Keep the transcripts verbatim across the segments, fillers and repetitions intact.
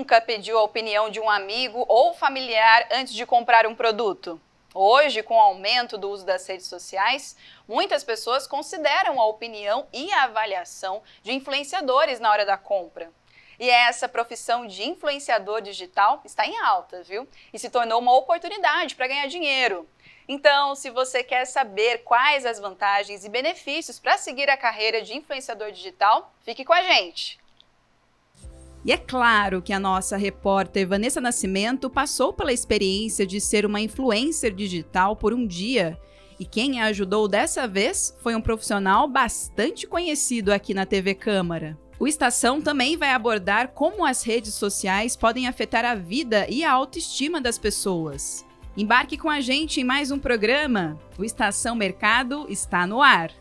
nunca pediu a opinião de um amigo ou familiar antes de comprar um produto? Hoje, com o aumento do uso das redes sociais, muitas pessoas consideram a opinião e a avaliação de influenciadores na hora da compra. E essa profissão de influenciador digital está em alta, viu? E se tornou uma oportunidade para ganhar dinheiro. Então, se você quer saber quais as vantagens e benefícios para seguir a carreira de influenciador digital, fique com a gente! E é claro que a nossa repórter Vanessa Nascimento passou pela experiência de ser uma influencer digital por um dia. E quem a ajudou dessa vez foi um profissional bastante conhecido aqui na T V Câmara. O Estação também vai abordar como as redes sociais podem afetar a vida e a autoestima das pessoas. Embarque com a gente em mais um programa. O Estação Mercado está no ar.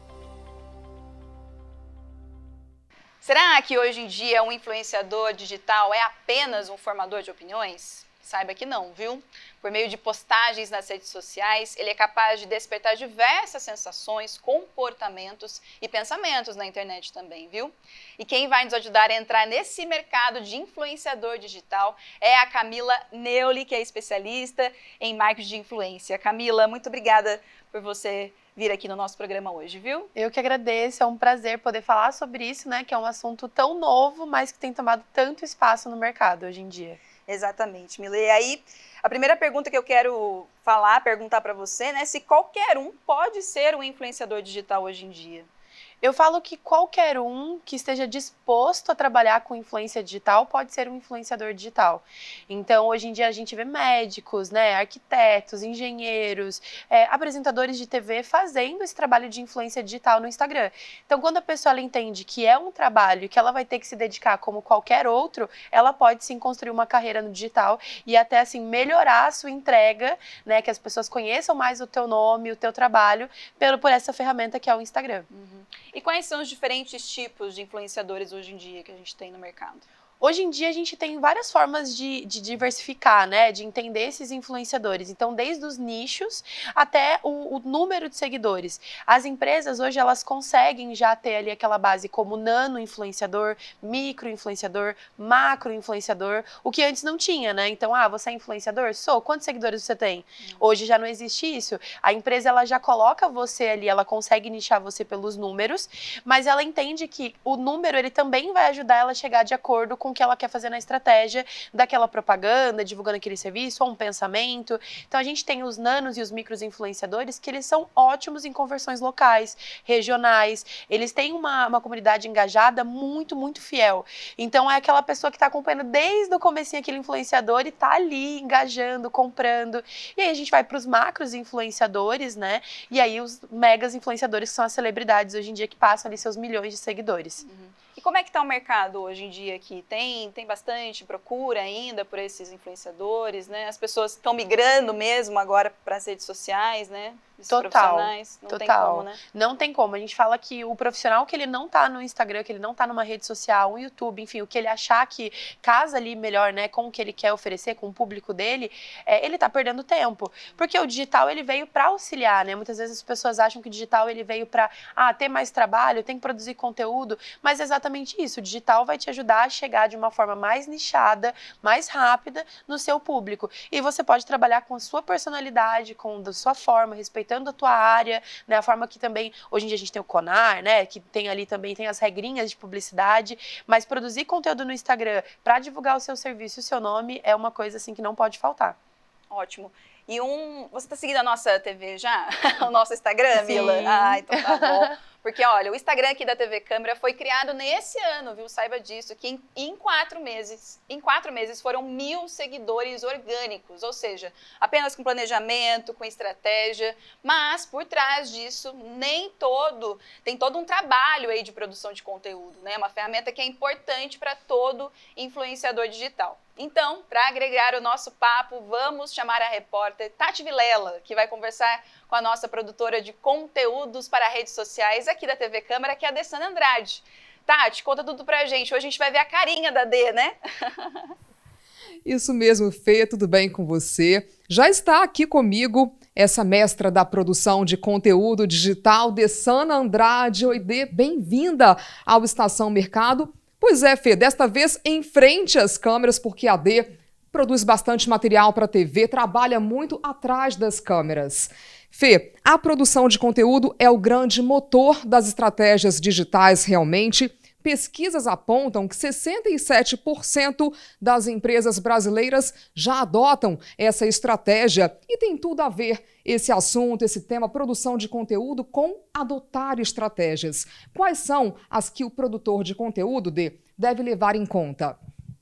Será que hoje em dia um influenciador digital é apenas um formador de opiniões? Saiba que não, viu? Por meio de postagens nas redes sociais, ele é capaz de despertar diversas sensações, comportamentos e pensamentos na internet também, viu? E quem vai nos ajudar a entrar nesse mercado de influenciador digital é a Camila Neuli, que é especialista em marketing de influência. Camila, muito obrigada por você vir aqui no nosso programa hoje, viu? Eu que agradeço, é um prazer poder falar sobre isso, né? Que é um assunto tão novo, mas que tem tomado tanto espaço no mercado hoje em dia. Exatamente, Mila. E aí, a primeira pergunta que eu quero falar, perguntar para você, né? Se qualquer um pode ser um influenciador digital hoje em dia. Eu falo que qualquer um que esteja disposto a trabalhar com influência digital pode ser um influenciador digital. Então, hoje em dia, a gente vê médicos, né, arquitetos, engenheiros, é, apresentadores de T V fazendo esse trabalho de influência digital no Instagram. Então, quando a pessoa ela entende que é um trabalho que ela vai ter que se dedicar como qualquer outro, ela pode sim construir uma carreira no digital e até assim melhorar a sua entrega, né, que as pessoas conheçam mais o teu nome, o teu trabalho, pelo, por essa ferramenta que é o Instagram. Uhum. E quais são os diferentes tipos de influenciadores hoje em dia que a gente tem no mercado? Hoje em dia a gente tem várias formas de, de diversificar, né, de entender esses influenciadores. Então, desde os nichos até o, o número de seguidores. As empresas hoje elas conseguem já ter ali aquela base como nano influenciador, micro influenciador, macro influenciador, o que antes não tinha, né? Então, ah, você é influenciador? Sou. Quantos seguidores você tem? Hum. Hoje já não existe isso. A empresa ela já coloca você ali, ela consegue nichar você pelos números, mas ela entende que o número ele também vai ajudar ela a chegar de acordo com o que ela quer fazer na estratégia daquela propaganda, divulgando aquele serviço ou um pensamento. Então a gente tem os nanos e os micros influenciadores que eles são ótimos em conversões locais, regionais, eles têm uma, uma comunidade engajada muito, muito fiel. Então é aquela pessoa que está acompanhando desde o comecinho aquele influenciador e está ali engajando, comprando. E aí a gente vai para os macros influenciadores, né? E aí os megas influenciadores que são as celebridades hoje em dia que passam ali seus milhões de seguidores. Uhum. E como é que está o mercado hoje em dia aqui? Tem, tem bastante procura ainda por esses influenciadores, né? As pessoas estão migrando mesmo agora para as redes sociais, né? Esses total, profissionais. Não total. tem como, né? Não tem como. A gente fala que o profissional que ele não tá no Instagram, que ele não tá numa rede social, um YouTube, enfim, o que ele achar que casa ali melhor, né, com o que ele quer oferecer, com o público dele, é, ele tá perdendo tempo. Porque o digital, ele veio para auxiliar, né? Muitas vezes as pessoas acham que o digital, ele veio para, ah, ter mais trabalho, tem que produzir conteúdo, mas é exatamente isso. O digital vai te ajudar a chegar de uma forma mais nichada, mais rápida no seu público. E você pode trabalhar com a sua personalidade, com a sua forma, respeitando a tua área, né, a forma que também, hoje em dia a gente tem o Conar, né, que tem ali também, tem as regrinhas de publicidade, mas produzir conteúdo no Instagram para divulgar o seu serviço e o seu nome é uma coisa assim que não pode faltar. Ótimo. E um, você está seguindo a nossa T V já? O nosso Instagram, Sim. Mila? Ah, então tá bom. Porque, olha, o Instagram aqui da T V Câmara foi criado nesse ano, viu? Saiba disso, que em, em quatro meses, em quatro meses foram mil seguidores orgânicos, ou seja, apenas com planejamento, com estratégia, mas por trás disso, nem todo, tem todo um trabalho aí de produção de conteúdo, né? Uma ferramenta que é importante para todo influenciador digital. Então, para agregar o nosso papo, vamos chamar a repórter Tati Vilela, que vai conversar com a nossa produtora de conteúdos para redes sociais aqui da T V Câmara, que é a Dessana Andrade. Tati, conta tudo pra gente. Hoje a gente vai ver a carinha da D, né? Isso mesmo, Fê, tudo bem com você? Já está aqui comigo essa mestra da produção de conteúdo digital, Dessana Andrade. Oi, Dê, bem-vinda ao Estação Mercado. Pois é, Fê, desta vez em frente às câmeras, porque a D produz bastante material para a T V, trabalha muito atrás das câmeras. Fê, a produção de conteúdo é o grande motor das estratégias digitais realmente. Pesquisas apontam que sessenta e sete por cento das empresas brasileiras já adotam essa estratégia e tem tudo a ver esse assunto, esse tema, produção de conteúdo, com adotar estratégias. Quais são as que o produtor de conteúdo de, deve levar em conta?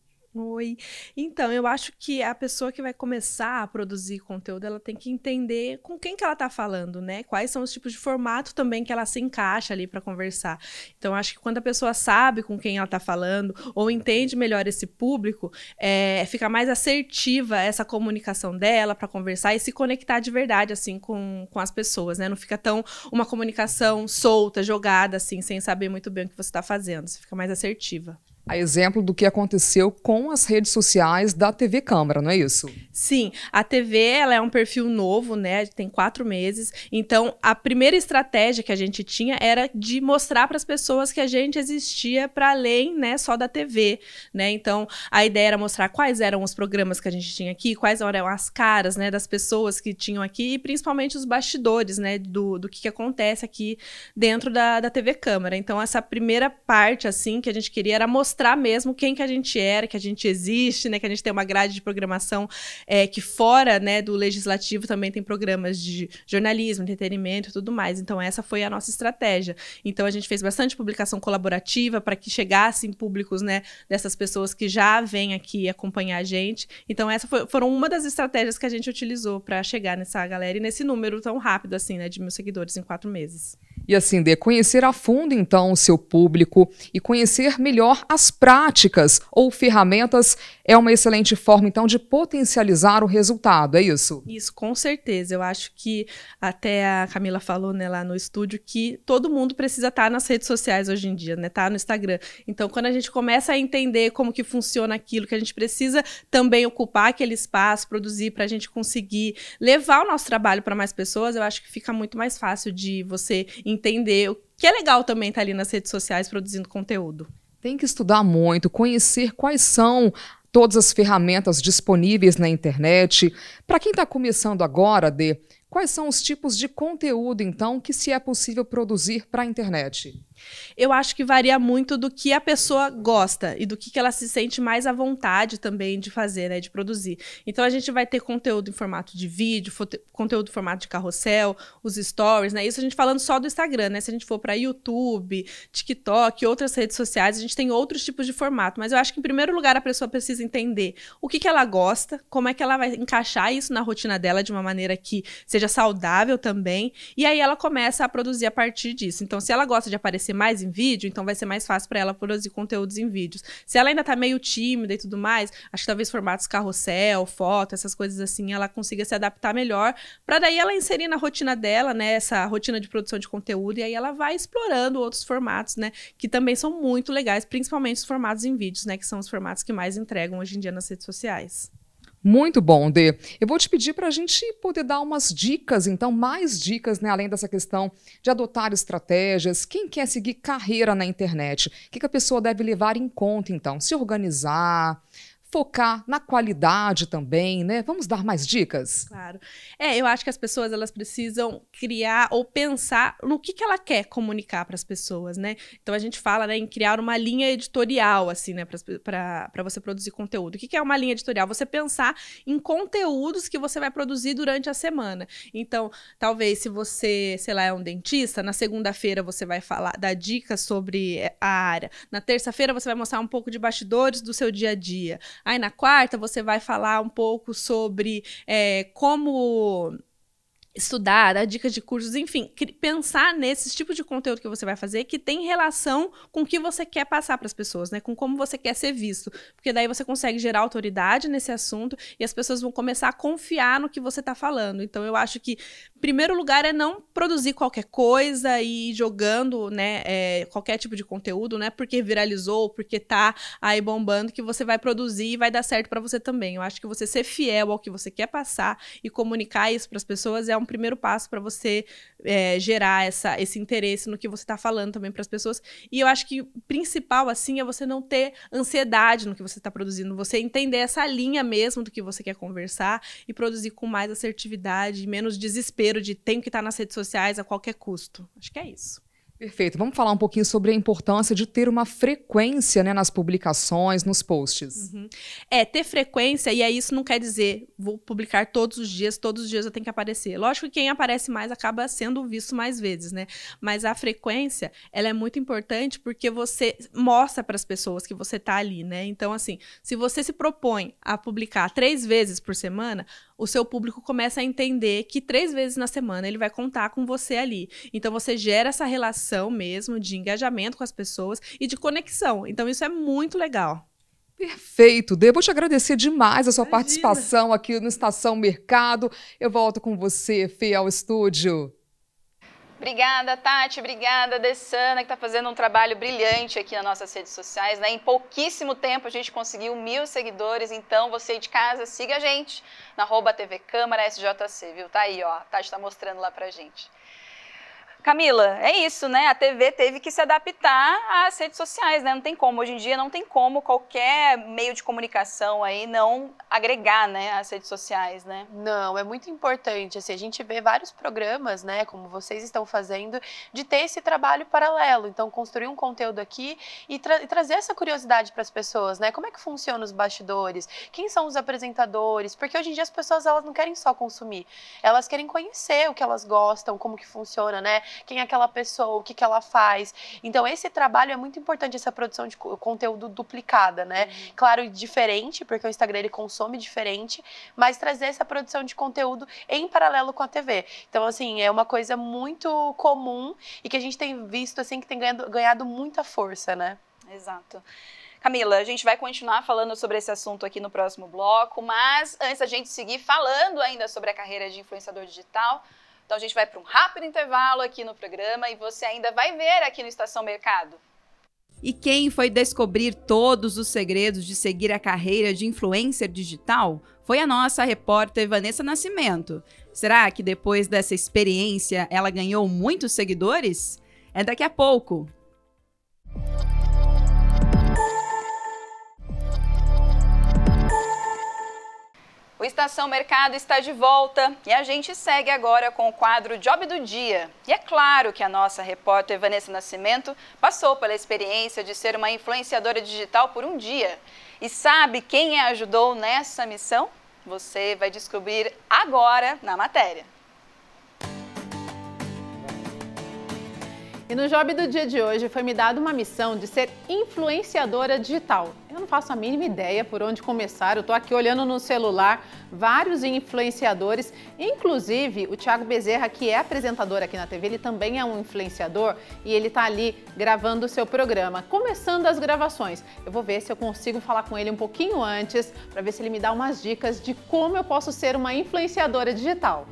Oi. Então, eu acho que a pessoa que vai começar a produzir conteúdo, ela tem que entender com quem que ela está falando, né? Quais são os tipos de formato também que ela se encaixa ali para conversar. Então, acho que quando a pessoa sabe com quem ela está falando ou entende melhor esse público, é, fica mais assertiva essa comunicação dela para conversar e se conectar de verdade, assim, com, com as pessoas, né? Não fica tão uma comunicação solta, jogada, assim, sem saber muito bem o que você está fazendo. Você fica mais assertiva. A exemplo do que aconteceu com as redes sociais da T V Câmara, não é isso? Sim, a T V ela é um perfil novo, né? Tem quatro meses. Então, a primeira estratégia que a gente tinha era de mostrar para as pessoas que a gente existia para além, né, só da T V, né? Então, a ideia era mostrar quais eram os programas que a gente tinha aqui, quais eram as caras, né, das pessoas que tinham aqui e principalmente os bastidores, né, do, do que, que acontece aqui dentro da, da T V Câmara. Então, essa primeira parte, assim, que a gente queria era mostrar mostrar mesmo quem que a gente era, que a gente existe, né, que a gente tem uma grade de programação é, que fora, né, do legislativo também tem programas de jornalismo, entretenimento e tudo mais. Então essa foi a nossa estratégia. Então a gente fez bastante publicação colaborativa para que chegassem públicos, né, dessas pessoas que já vêm aqui acompanhar a gente. Então essa foi, foram uma das estratégias que a gente utilizou para chegar nessa galera e nesse número tão rápido assim, né, de mil seguidores em quatro meses. E assim, de conhecer a fundo, então, o seu público e conhecer melhor as práticas ou ferramentas é uma excelente forma, então, de potencializar o resultado, é isso? Isso, com certeza. Eu acho que até a Camila falou, né, lá no estúdio que todo mundo precisa estar nas redes sociais hoje em dia, né, tá no Instagram. Então, quando a gente começa a entender como que funciona aquilo, que a gente precisa também ocupar aquele espaço, produzir para a gente conseguir levar o nosso trabalho para mais pessoas, eu acho que fica muito mais fácil de você entender o que é legal também estar ali nas redes sociais produzindo conteúdo. Tem que estudar muito, conhecer quais são todas as ferramentas disponíveis na internet. Para quem está começando agora, Dê, quais são os tipos de conteúdo, então, que se é possível produzir para a internet? Eu acho que varia muito do que a pessoa gosta e do que, que ela se sente mais à vontade também de fazer, né, de produzir. Então a gente vai ter conteúdo em formato de vídeo, conteúdo em formato de carrossel, os stories, né? Isso a gente falando só do Instagram, né? Se a gente for para YouTube, TikTok, outras redes sociais, a gente tem outros tipos de formato. Mas eu acho que em primeiro lugar a pessoa precisa entender o que, que ela gosta, como é que ela vai encaixar isso na rotina dela de uma maneira que seja saudável também. E aí ela começa a produzir a partir disso. Então se ela gosta de aparecer mais em vídeo, então vai ser mais fácil para ela produzir conteúdos em vídeos. Se ela ainda tá meio tímida e tudo mais, acho que talvez formatos carrossel, foto, essas coisas assim, ela consiga se adaptar melhor, para daí ela inserir na rotina dela, né, essa rotina de produção de conteúdo, e aí ela vai explorando outros formatos, né, que também são muito legais, principalmente os formatos em vídeos, né, que são os formatos que mais entregam hoje em dia nas redes sociais. Muito bom, Dê. Eu vou te pedir para a gente poder dar umas dicas, então, mais dicas, né, além dessa questão de adotar estratégias. Quem quer seguir carreira na internet, o que, que a pessoa deve levar em conta, então? Se organizar, focar na qualidade também, né? Vamos dar mais dicas? Claro. É, eu acho que as pessoas, elas precisam criar ou pensar no que, que ela quer comunicar para as pessoas, né? Então, a gente fala, né, em criar uma linha editorial, assim, né, para você produzir conteúdo. O que, que é uma linha editorial? Você pensar em conteúdos que você vai produzir durante a semana. Então, talvez, se você, sei lá, é um dentista, na segunda-feira você vai falar, dar dicas sobre a área. Na terça-feira você vai mostrar um pouco de bastidores do seu dia a dia. Aí na quarta você vai falar um pouco sobre é, como estudar, dar dicas de cursos, enfim, pensar nesses tipos de conteúdo que você vai fazer que tem relação com o que você quer passar para as pessoas, né? Com como você quer ser visto. Porque daí você consegue gerar autoridade nesse assunto e as pessoas vão começar a confiar no que você está falando. Então eu acho que, em primeiro lugar, é não produzir qualquer coisa e ir jogando, né, é, qualquer tipo de conteúdo, né? Porque viralizou, porque tá aí bombando, que você vai produzir e vai dar certo para você também. Eu acho que você ser fiel ao que você quer passar e comunicar isso para as pessoas é um primeiro passo para você é, gerar essa, esse interesse no que você está falando também para as pessoas. E eu acho que o principal, assim, é você não ter ansiedade no que você está produzindo, você entender essa linha mesmo do que você quer conversar e produzir com mais assertividade, menos desespero de tenho que estar nas redes sociais a qualquer custo. Acho que é isso. Perfeito. Vamos falar um pouquinho sobre a importância de ter uma frequência, né, nas publicações, nos posts. Uhum. É, ter frequência, e aí isso não quer dizer vou publicar todos os dias, todos os dias eu tenho que aparecer. Lógico que quem aparece mais acaba sendo visto mais vezes, né? Mas a frequência, ela é muito importante porque você mostra para as pessoas que você tá ali, né? Então, assim, se você se propõe a publicar três vezes por semana, o seu público começa a entender que três vezes na semana ele vai contar com você ali. Então, você gera essa relação mesmo de engajamento com as pessoas e de conexão. Então, isso é muito legal. Perfeito. Devo te agradecer demais a sua Imagina. participação aqui no Estação Mercado. Eu volto com você, Fê, ao estúdio. Obrigada, Tati. Obrigada, Dessana, que está fazendo um trabalho brilhante aqui nas nossas redes sociais, né? Em pouquíssimo tempo a gente conseguiu mil seguidores, então você aí de casa, siga a gente na arroba T V Câmara S J C, viu? Tá aí, ó. A Tati está mostrando lá pra gente. Camila, é isso, né? A T V teve que se adaptar às redes sociais, né? Não tem como, hoje em dia não tem como qualquer meio de comunicação aí não agregar, né, as redes sociais, né? Não, é muito importante, assim, a gente vê vários programas, né, como vocês estão fazendo, de ter esse trabalho paralelo, então construir um conteúdo aqui e, tra e trazer essa curiosidade para as pessoas, né? Como é que funciona os bastidores? Quem são os apresentadores? Porque hoje em dia as pessoas, elas não querem só consumir, elas querem conhecer o que elas gostam, como que funciona, né? Quem é aquela pessoa, o que, que ela faz. Então, esse trabalho é muito importante, essa produção de conteúdo duplicada, né? Uhum. Claro, diferente, porque o Instagram ele consome diferente, mas trazer essa produção de conteúdo em paralelo com a T V. Então, assim, é uma coisa muito comum e que a gente tem visto, assim, que tem ganhado, ganhado muita força, né? Exato. Camila, a gente vai continuar falando sobre esse assunto aqui no próximo bloco, mas antes da gente seguir falando ainda sobre a carreira de influenciador digital, então a gente vai para um rápido intervalo aqui no programa e você ainda vai ver aqui no Estação Mercado. E quem foi descobrir todos os segredos de seguir a carreira de influencer digital foi a nossa repórter Vanessa Nascimento. Será que depois dessa experiência ela ganhou muitos seguidores? É daqui a pouco. O Estação Mercado está de volta e a gente segue agora com o quadro Job do Dia. E é claro que a nossa repórter Vanessa Nascimento passou pela experiência de ser uma influenciadora digital por um dia. E sabe quem a ajudou nessa missão? Você vai descobrir agora na matéria. E no Job do Dia de hoje foi me dada uma missão de ser influenciadora digital. Eu não faço a mínima ideia por onde começar, eu estou aqui olhando no celular vários influenciadores, inclusive o Thiago Bezerra, que é apresentador aqui na T V, ele também é um influenciador e ele está ali gravando o seu programa, começando as gravações. Eu vou ver se eu consigo falar com ele um pouquinho antes, para ver se ele me dá umas dicas de como eu posso ser uma influenciadora digital.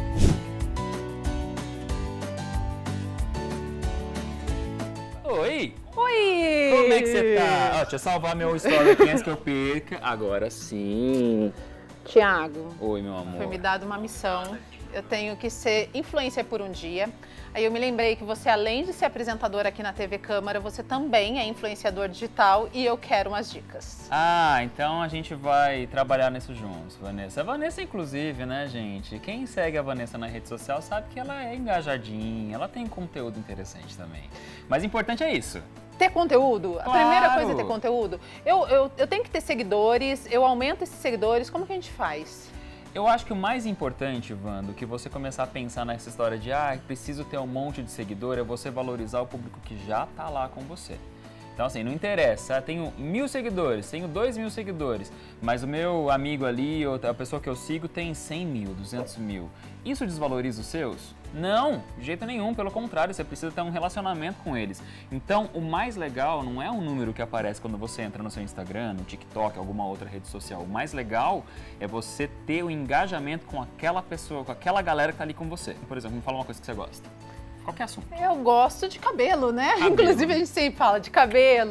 Oi! Oi! Como é que você tá? Ó, deixa eu salvar meu story aqui antes que eu perca. Agora sim. Thiago. Oi, meu amor. Foi me dada uma missão. Eu tenho que ser influencer por um dia. Aí eu me lembrei que você, além de ser apresentadora aqui na T V Câmara, você também é influenciador digital e eu quero umas dicas. Ah, então a gente vai trabalhar nisso juntos, Vanessa. A Vanessa, inclusive, né, gente? Quem segue a Vanessa na rede social sabe que ela é engajadinha, ela tem conteúdo interessante também. Mas o importante é isso. Ter conteúdo? Claro. A primeira coisa é ter conteúdo. Eu, eu, eu tenho que ter seguidores, eu aumento esses seguidores, como que a gente faz? Eu acho que o mais importante, Vando, que você começar a pensar nessa história de ah, preciso ter um monte de seguidor, é você valorizar o público que já tá lá com você. Então, assim, não interessa, tenho mil seguidores, tenho dois mil seguidores, mas o meu amigo ali, ou a pessoa que eu sigo, tem cem mil, duzentos mil. Isso desvaloriza os seus? Não, de jeito nenhum, pelo contrário, você precisa ter um relacionamento com eles. Então, o mais legal não é um número que aparece quando você entra no seu Instagram, no TikTok, alguma outra rede social. O mais legal é você ter o engajamento com aquela pessoa, com aquela galera que tá ali com você. Por exemplo, me fala uma coisa que você gosta. Qualquer assunto. Eu gosto de cabelo, né? Cabelo. Inclusive a gente sempre fala de cabelo,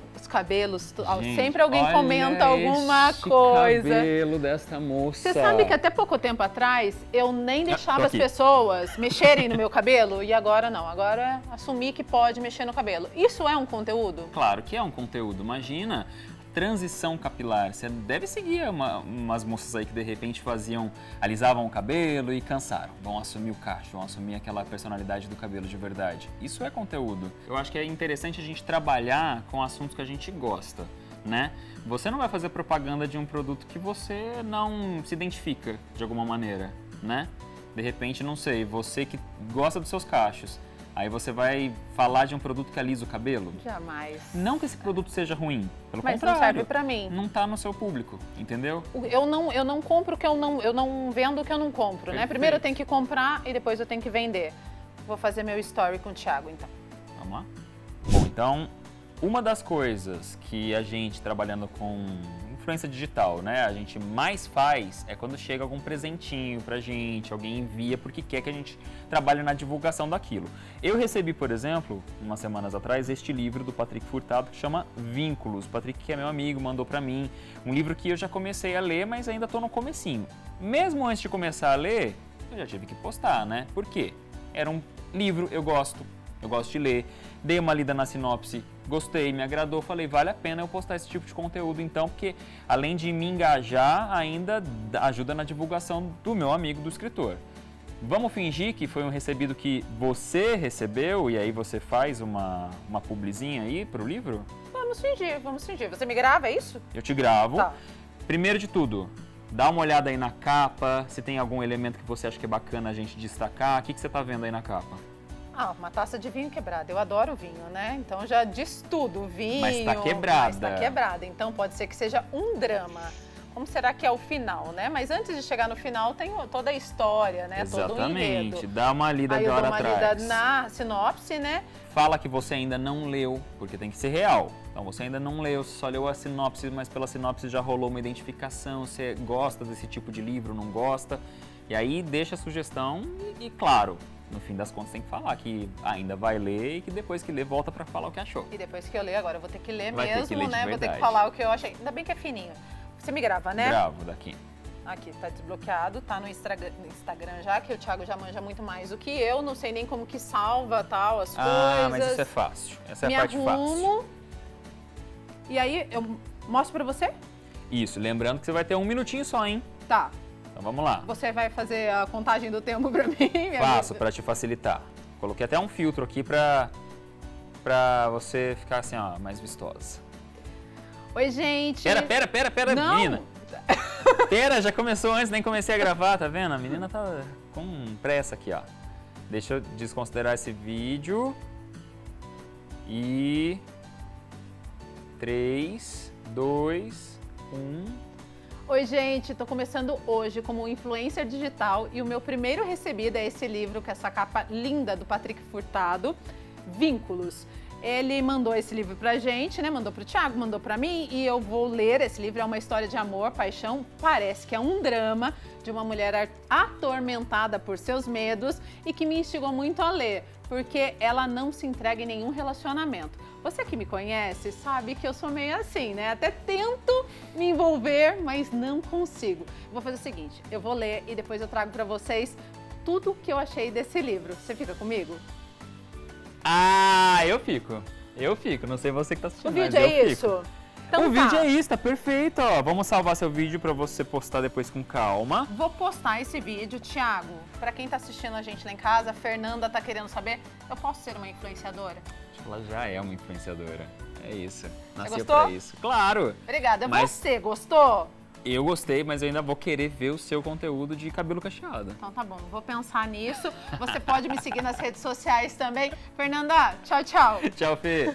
Os cabelos, Gente, sempre alguém olha comenta alguma este coisa. cabelo desta moça. Você sabe que até pouco tempo atrás eu nem deixava tô as aqui. pessoas mexerem no meu cabelo e agora não, agora assumi que pode mexer no cabelo. Isso é um conteúdo? Claro que é um conteúdo, imagina. Transição capilar, você deve seguir uma, umas moças aí que de repente faziam, alisavam o cabelo e cansaram, vão assumir o cacho, vão assumir aquela personalidade do cabelo de verdade. Isso é conteúdo. Eu acho que é interessante a gente trabalhar com assuntos que a gente gosta, né? Você não vai fazer propaganda de um produto que você não se identifica de alguma maneira, né? De repente, não sei, você que gosta dos seus cachos, aí você vai falar de um produto que alisa o cabelo? Jamais. Não que esse produto seja ruim, pelo Mas contrário. não serve pra mim. Não tá no seu público, entendeu? Eu não, eu não compro o que eu não, eu não vendo o que eu não compro, né? Perfeito. Primeiro eu tenho que comprar e depois eu tenho que vender. Vou fazer meu story com o Thiago, então. Vamos lá? Bom, então, uma das coisas que a gente trabalhando com influência digital, né, a gente mais faz é quando chega algum presentinho pra gente, alguém envia porque quer que a gente trabalhe na divulgação daquilo. Eu recebi, por exemplo, umas semanas atrás, este livro do Patrick Furtado que chama Vínculos. O Patrick, que é meu amigo, mandou pra mim um livro que eu já comecei a ler, mas ainda tô no comecinho. Mesmo antes de começar a ler, eu já tive que postar, né? Por quê? Era um livro, eu gosto, eu gosto de ler, dei uma lida na sinopse, gostei, me agradou, falei, vale a pena eu postar esse tipo de conteúdo então, porque além de me engajar, ainda ajuda na divulgação do meu amigo, do escritor. Vamos fingir que foi um recebido que você recebeu e aí você faz uma, uma publizinha aí pro livro? Vamos fingir, vamos fingir. Você me grava, é isso? Eu te gravo. Tá. Primeiro de tudo, dá uma olhada aí na capa, se tem algum elemento que você acha que é bacana a gente destacar. O que, que você tá vendo aí na capa? Ah, uma taça de vinho quebrada. Eu adoro vinho, né? Então já diz tudo. Vinho. Mas tá quebrada. Mas tá quebrada. Então pode ser que seja um drama. Como será que é o final, né? Mas antes de chegar no final tem toda a história, né? Todo o enredo. Exatamente. Dá uma lida Aí de eu hora dou uma atrás. lida na sinopse, né? Fala que você ainda não leu, porque tem que ser real. Então você ainda não leu, você só leu a sinopse, mas pela sinopse já rolou uma identificação, você gosta desse tipo de livro, não gosta. E aí deixa a sugestão e, e claro, no fim das contas tem que falar que ainda vai ler e que depois que ler volta pra falar o que achou. E depois que eu ler, agora eu vou ter que ler Vai ter mesmo, que ler de né? Vou ter verdade. que falar o que eu achei. Ainda bem que é fininho. Você me grava, né? Gravo daqui. Aqui, tá desbloqueado, tá no Instagram, no Instagram já, que o Thiago já manja muito mais do que eu, não sei nem como que salva, tal, as Ah, coisas. mas isso é fácil. Essa é Me a parte arrumo. fácil. E aí, eu mostro pra você? Isso, lembrando que você vai ter um minutinho só, hein? Tá. Então vamos lá. Você vai fazer a contagem do tempo pra mim? minha Faço, amiga? pra te facilitar. Coloquei até um filtro aqui pra, pra você ficar assim, ó, mais vistosa. Oi, gente. Pera, pera, pera, pera, Não. menina. Pera, já começou antes, nem comecei a gravar, tá vendo? A menina tá com pressa aqui, ó. Deixa eu desconsiderar esse vídeo. E... três, dois, um... Oi, gente, tô começando hoje como influencer digital e o meu primeiro recebido é esse livro, com essa capa linda do Patrick Furtado, Vínculos. Ele mandou esse livro pra gente, né? Mandou pro Thiago, mandou pra mim e eu vou ler esse livro. É uma história de amor, paixão, parece que é um drama de uma mulher atormentada por seus medos e que me instigou muito a ler, porque ela não se entrega em nenhum relacionamento. Você que me conhece sabe que eu sou meio assim, né? Até tento me envolver, mas não consigo. Vou fazer o seguinte, eu vou ler e depois eu trago pra vocês tudo que eu achei desse livro. Você fica comigo? Ah, eu fico. Eu fico, não sei você que tá assistindo, O vídeo mas é eu isso? fico. Então o tá. vídeo é isso, tá perfeito, ó. Vamos salvar seu vídeo pra você postar depois com calma. Vou postar esse vídeo, Thiago. Pra quem tá assistindo a gente lá em casa, a Fernanda tá querendo saber, eu posso ser uma influenciadora? Ela já é uma influenciadora. É isso. Nasceu gostou? pra isso. Claro. Obrigada. Mas- Você gostou? Eu gostei, mas eu ainda vou querer ver o seu conteúdo de cabelo cacheado. Então tá bom, vou pensar nisso. Você pode me seguir nas redes sociais também. Fernanda, tchau, tchau. Tchau, Fê.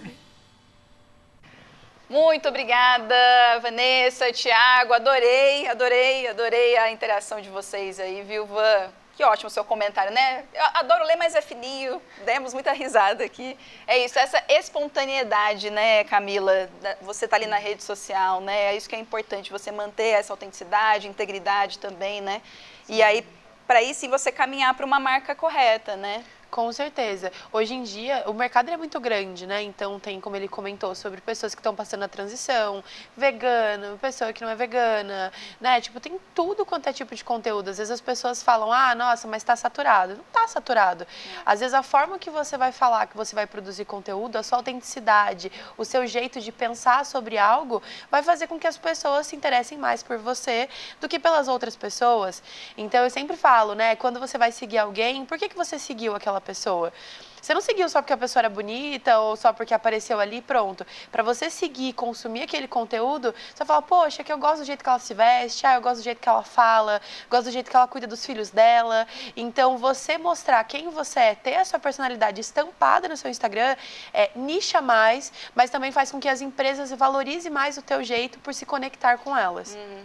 Muito obrigada, Vanessa, Thiago, adorei, adorei, adorei a interação de vocês aí, viu, Van? Que ótimo o seu comentário, né? Eu adoro ler, mas é fininho, demos muita risada aqui. É isso, essa espontaneidade, né, Camila? Você tá ali na rede social, né? É isso que é importante, você manter essa autenticidade, integridade também, né? E aí, para aí sim você caminhar para uma marca correta, né? Com certeza. Hoje em dia, o mercado é muito grande, né? Então, tem, como ele comentou, sobre pessoas que estão passando a transição, vegano, pessoa que não é vegana, né? Tipo, tem tudo quanto é tipo de conteúdo. Às vezes as pessoas falam, ah, nossa, mas tá saturado. Não tá saturado. É. Às vezes a forma que você vai falar, que você vai produzir conteúdo, a sua autenticidade, o seu jeito de pensar sobre algo, vai fazer com que as pessoas se interessem mais por você do que pelas outras pessoas. Então, eu sempre falo, né? Quando você vai seguir alguém, por que, que você seguiu aquela pessoa? Você não seguiu só porque a pessoa era bonita ou só porque apareceu ali, pronto. Para você seguir, consumir aquele conteúdo, você fala, poxa, que eu gosto do jeito que ela se veste, ah, eu gosto do jeito que ela fala, gosto do jeito que ela cuida dos filhos dela. Então, você mostrar quem você é, ter a sua personalidade estampada no seu Instagram, é, nicha mais, mas também faz com que as empresas valorizem mais o teu jeito por se conectar com elas. Uhum.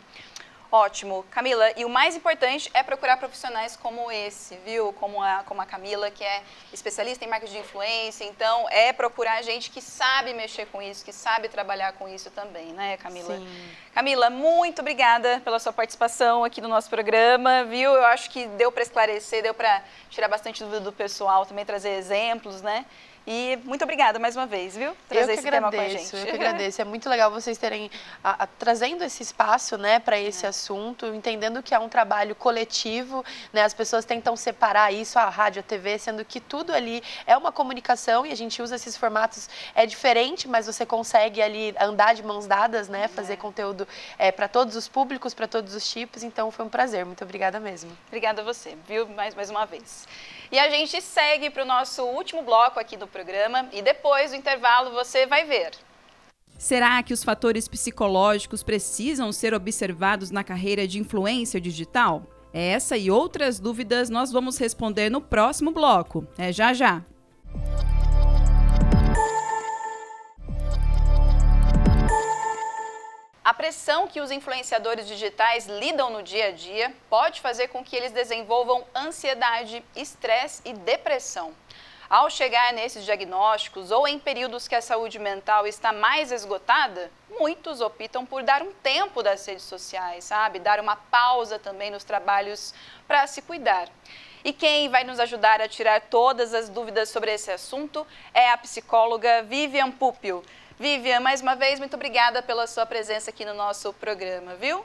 Ótimo. Camila, e o mais importante é procurar profissionais como esse, viu? Como a, como a Camila, que é especialista em marketing de influência. Então, é procurar gente que sabe mexer com isso, que sabe trabalhar com isso também, né, Camila? Sim. Camila, muito obrigada pela sua participação aqui no nosso programa, viu? Eu acho que deu para esclarecer, deu para tirar bastante dúvida do pessoal, também trazer exemplos, né? E muito obrigada mais uma vez, viu? Trazer esse tema com a gente. Eu que agradeço. É muito legal vocês terem a, a, trazendo esse espaço, né, para esse é. assunto, entendendo que é um trabalho coletivo, né? As pessoas tentam separar isso, a rádio, a T V, sendo que tudo ali é uma comunicação e a gente usa esses formatos, é diferente, mas você consegue ali andar de mãos dadas, né? Fazer é. conteúdo é, para todos os públicos, para todos os tipos. Então foi um prazer. Muito obrigada mesmo. Obrigada a você, viu? Mais, mais uma vez. E a gente segue para o nosso último bloco aqui do programa e depois do intervalo você vai ver. Será que os fatores psicológicos precisam ser observados na carreira de influencer digital? Essa e outras dúvidas nós vamos responder no próximo bloco. É já já! A pressão que os influenciadores digitais lidam no dia a dia pode fazer com que eles desenvolvam ansiedade, estresse e depressão. Ao chegar nesses diagnósticos ou em períodos que a saúde mental está mais esgotada, muitos optam por dar um tempo das redes sociais, sabe? Dar uma pausa também nos trabalhos para se cuidar. E quem vai nos ajudar a tirar todas as dúvidas sobre esse assunto é a psicóloga Vivian Pupil. Vivian, mais uma vez, muito obrigada pela sua presença aqui no nosso programa, viu?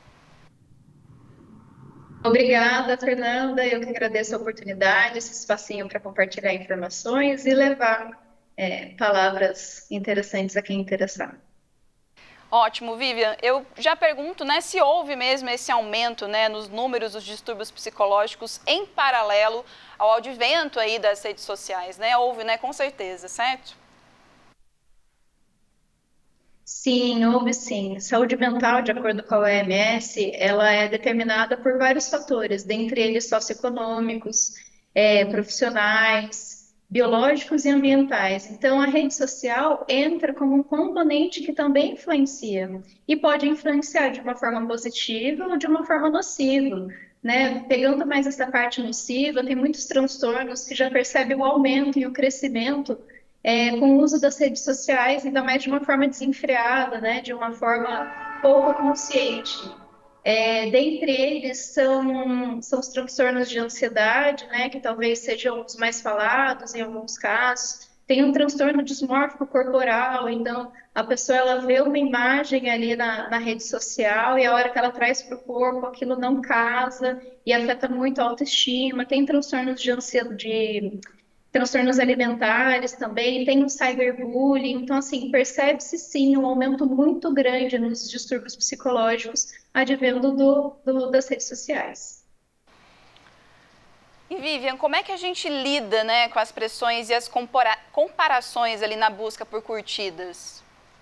Obrigada, Fernanda. Eu que agradeço a oportunidade, esse espacinho para compartilhar informações e levar é, palavras interessantes a quem interessar. Ótimo, Vivian. Eu já pergunto, né, se houve mesmo esse aumento, né, nos números dos distúrbios psicológicos em paralelo ao advento aí das redes sociais, né? Houve, né, com certeza, certo? Sim, houve sim. Saúde mental, de acordo com a O M S, ela é determinada por vários fatores, dentre eles socioeconômicos, é, profissionais, biológicos e ambientais. Então, a rede social entra como um componente que também influencia e pode influenciar de uma forma positiva ou de uma forma nociva, né? Pegando mais essa parte nociva, tem muitos transtornos que já percebem o aumento e o crescimento É, com o uso das redes sociais, ainda mais de uma forma desenfreada, né, de uma forma pouco consciente. É, dentre eles são, são os transtornos de ansiedade, né, que talvez sejam os mais falados em alguns casos. Tem um transtorno dismórfico corporal, então a pessoa ela vê uma imagem ali na, na rede social e a hora que ela traz para o corpo, aquilo não casa e afeta muito a autoestima. Tem transtornos de ansiedade, de transtornos alimentares também, tem o cyberbullying. Então, assim, percebe-se sim um aumento muito grande nos distúrbios psicológicos advindo do, do, das redes sociais. E Vivian, como é que a gente lida, né, com as pressões e as compara- comparações ali na busca por curtidas?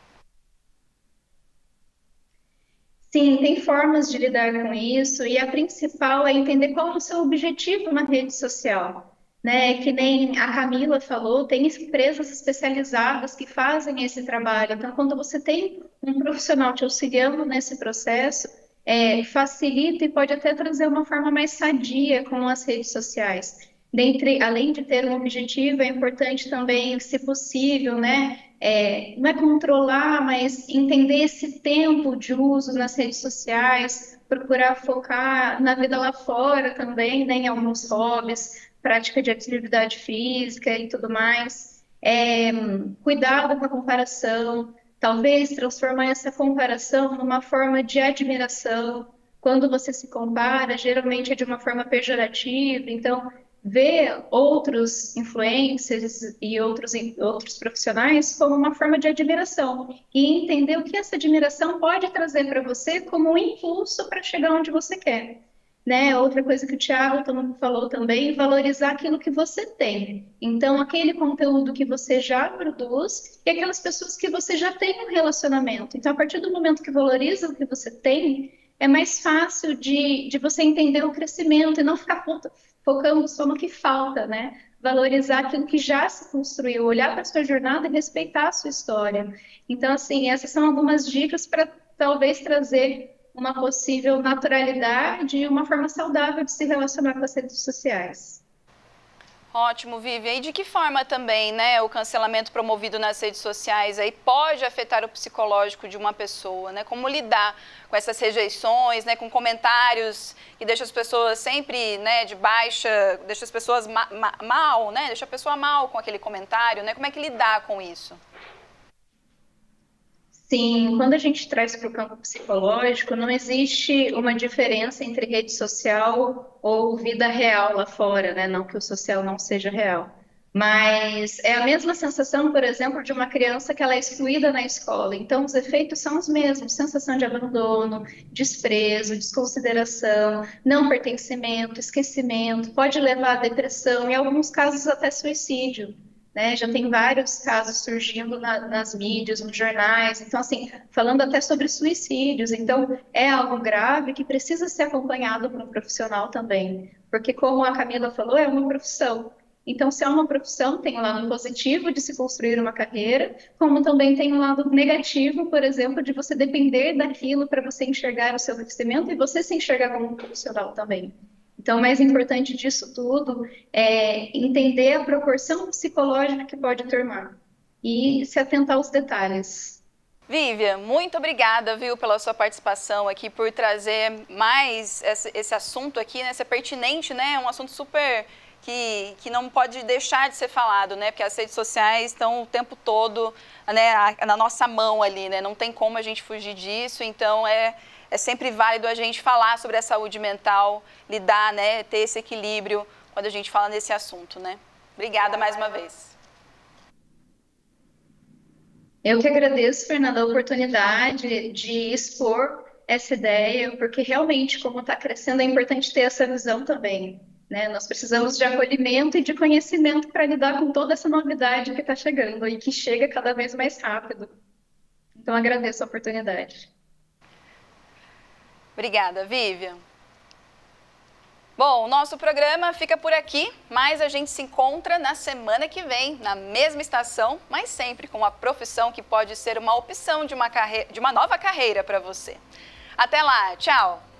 Sim, tem formas de lidar com isso e a principal é entender qual é o seu objetivo na rede social. Né, que nem a Camila falou, tem empresas especializadas que fazem esse trabalho. Então, quando você tem um profissional te auxiliando nesse processo, é, facilita e pode até trazer uma forma mais sadia com as redes sociais. Dentre, além de ter um objetivo, é importante também, se possível, né, é, não é controlar, mas entender esse tempo de uso nas redes sociais, procurar focar na vida lá fora também, né, em alguns hobbies, prática de atividade física e tudo mais. É, cuidado com a comparação, talvez transformar essa comparação numa forma de admiração. Quando você se compara, geralmente é de uma forma pejorativa, então ver outros influencers e outros, outros profissionais como uma forma de admiração e entender o que essa admiração pode trazer para você como um impulso para chegar onde você quer. Né? Outra coisa que o Thiago falou também, valorizar aquilo que você tem. Então, aquele conteúdo que você já produz e aquelas pessoas que você já tem um relacionamento. Então, a partir do momento que valoriza o que você tem, é mais fácil de, de você entender o crescimento e não ficar focando só no que falta, né? Valorizar aquilo que já se construiu, olhar para a sua jornada e respeitar a sua história. Então, assim, essas são algumas dicas para talvez trazer uma possível naturalidade e uma forma saudável de se relacionar com as redes sociais. Ótimo, Vivian. E de que forma também, né, o cancelamento promovido nas redes sociais aí pode afetar o psicológico de uma pessoa, né? Como lidar com essas rejeições, né, com comentários que deixam as pessoas sempre, né, de baixa, deixa as pessoas ma ma mal, né? Deixa a pessoa mal com aquele comentário, né? Como é que lidar com isso? Sim, quando a gente traz para o campo psicológico, não existe uma diferença entre rede social ou vida real lá fora, né? Não que o social não seja real. Mas é a mesma sensação, por exemplo, de uma criança que ela é excluída na escola. Então, os efeitos são os mesmos: sensação de abandono, desprezo, desconsideração, não pertencimento, esquecimento, pode levar à depressão e, em alguns casos, até suicídio. Né, já tem vários casos surgindo na, nas mídias, nos jornais, então assim, falando até sobre suicídios, então é algo grave que precisa ser acompanhado por um profissional também, porque como a Camila falou, é uma profissão, então se é uma profissão, tem o lado positivo de se construir uma carreira, como também tem o lado negativo, por exemplo, de você depender daquilo para você enxergar o seu crescimento e você se enxergar como um profissional também. Então, o mais importante disso tudo é entender a proporção psicológica que pode tomar e se atentar aos detalhes. Vivian, muito obrigada, viu, pela sua participação aqui, por trazer mais esse, esse assunto aqui, né, ser pertinente, né, um assunto super que, que não pode deixar de ser falado, né, porque as redes sociais estão o tempo todo, né, na nossa mão ali, né, não tem como a gente fugir disso, então é... É sempre válido a gente falar sobre a saúde mental, lidar, né, ter esse equilíbrio quando a gente fala nesse assunto, né? Obrigada mais uma vez. Eu que agradeço, Fernanda, a oportunidade de expor essa ideia, porque realmente, como está crescendo, é importante ter essa visão também, né? Nós precisamos de acolhimento e de conhecimento para lidar com toda essa novidade que está chegando e que chega cada vez mais rápido. Então, agradeço a oportunidade. Obrigada, Vivian. Bom, o nosso programa fica por aqui, mas a gente se encontra na semana que vem, na mesma estação, mas sempre com uma profissão que pode ser uma opção de uma, carre... de uma nova carreira para você. Até lá, tchau!